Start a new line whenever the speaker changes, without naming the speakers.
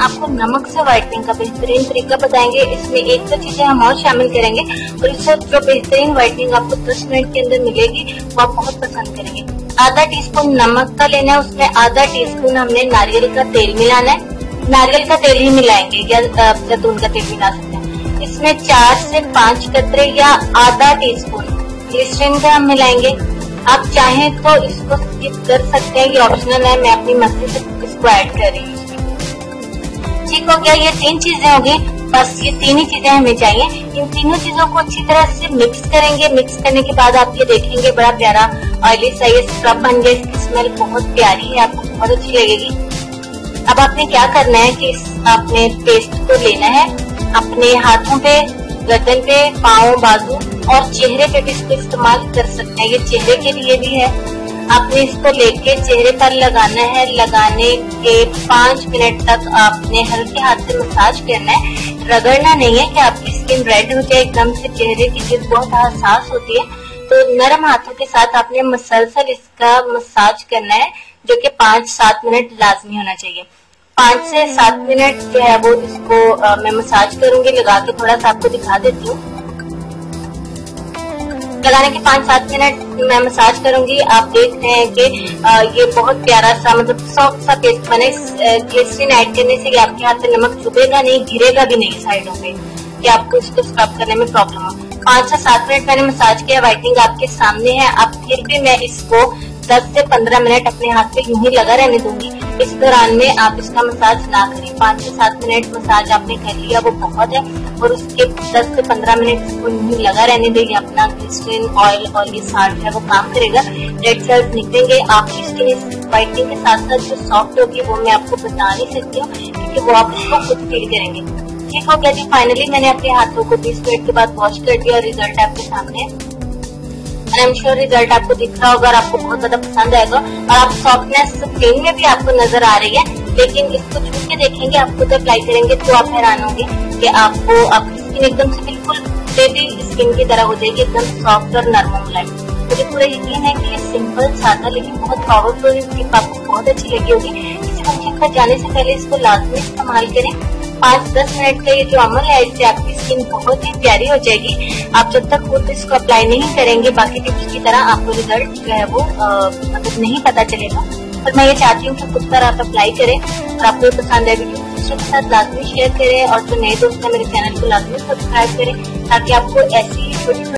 आपको नमक से व्हाइटनिंग का बेहतरीन तरीका बताएंगे। इसमें एक दो चीजें हम और शामिल करेंगे और इससे जो बेहतरीन व्हाइटनिंग आपको 10 मिनट के अंदर मिलेगी वो आप बहुत पसंद करेंगे। आधा टीस्पून नमक का लेना है, उसमें आधा टीस्पून हमने नारियल का तेल मिलाना है। नारियल का तेल ही मिलाएंगे या जैतून का तेल मिला सकते हैं। इसमें 4 से 5 कतरे या आधा टीस्पून ग्लिसरीन का हम मिलाएंगे। आप चाहें तो इसको स्किप कर सकते हैं, ये ऑप्शनल है, मैं अपनी मर्जी से इसको ऐड कर रही हूँ। ठीक हो गया, ये 3 चीजें होगी, बस ये 3 ही चीजें हमें चाहिए। इन तीनों चीजों को अच्छी तरह से मिक्स करेंगे। मिक्स करने के बाद आप ये देखेंगे बड़ा प्यारा ऑयली सा ये स्क्रब बन गया। इसकी स्मेल बहुत प्यारी है, आपको बहुत अच्छी लगेगी। अब आपने क्या करना है कि आपने पेस्ट को लेना है, अपने हाथों पे, गर्दन पे, पाँव, बाजू और चेहरे पे भी इसको इस्तेमाल कर सकते हैं। ये चेहरे के लिए भी है। आपने इसको लेके चेहरे पर लगाना है। लगाने के 5 मिनट तक आपने हल्के हाथ से मसाज करना है। रगड़ना नहीं है कि आपकी स्किन रेड हो जाए एकदम से। चेहरे की जिल्द बहुत हसास होती है, तो नरम हाथों के साथ आपने मसलसल इसका मसाज करना है, जो कि 5-7 मिनट लाजमी होना चाहिए। 5 से 7 मिनट जो है वो इसको मैं मसाज करूंगी। लगा के थोड़ा सा आपको दिखा देती हूँ। लगाने के 5-7 मिनट मैं मसाज करूंगी। आप देख रहे हैं कि ये बहुत प्यारा सा मतलब सॉफ्ट सा पेस्ट बने। ग्लिसरीन ऐड करने से आपके हाथ पे नमक चुभेगा नहीं, गिरेगा भी नहीं साइडों पे कि आपको इसको स्क्रब करने में प्रॉब्लम हो। 5 से 7 मिनट मैंने मसाज किया। व्हाइटनिंग आपके सामने है। अब फिर भी मैं इसको 10 से 15 मिनट अपने हाथ पे यूं ही लगा रहने दूंगी। इस दौरान में आप इसका मसाज ना करें। 5 से 7 मिनट मसाज आपने कर लिया, वो बहुत है। और उसके 10 से 15 मिनट इसको यूं ही लगा रहने देंगे। अपना ग्लिसरीन ऑयल और ये साल्ट है वो काम करेगा। डेड सेल्स निकलेंगे। आपकी स्किन व्हाइटनिंग के साथ साथ जो सॉफ्ट होगी वो मैं आपको बता नहीं सकती हूँ, क्योंकि वो आप उसको खुद फील करेंगे। ठीक हो गया जी। फाइनली मैंने अपने हाथों को 20 मिनट के बाद वॉश कर दिया। रिजल्ट आपके सामने। आई एम श्योर रिजल्ट आपको दिख रहा होगा और आपको बहुत ज्यादा पसंद आएगा। और आप सॉफ्टनेस स्किन में भी आपको नजर आ रही है, लेकिन इसको छू के देखेंगे, आप खुद अप्लाई करेंगे तो आप हैरान होंगे कि आपको आपकी स्किन एकदम से बिल्कुल बेबी स्किन की तरह हो जाएगी, एकदम सॉफ्ट और नरम मुलायम। मुझे पूरा यकीन है कि ये सिंपल सादा लेकिन बहुत पावरफुल टिप आपको बहुत अच्छी लगी होगी। किसी फंक्शन पर जाने से पहले इसको लाजमी इस्तेमाल करें। 5-10 मिनट का ये जो अमल है, इससे आपकी स्किन बहुत ही प्यारी हो जाएगी। आप जब तक खुद इसको अप्लाई नहीं करेंगे बाकी टिप्स की तरह आपको रिजल्ट जो है वो मतलब नहीं पता चलेगा। पर मैं ये चाहती हूँ कि खुद पर आप अप्लाई करें और आपको पसंद है वीडियो दूसरों के साथ लाजमी शेयर करें। और जो नए दोस्त हैं मेरे चैनल को लाजमी सब्सक्राइब करें, ताकि आपको ऐसी छोटी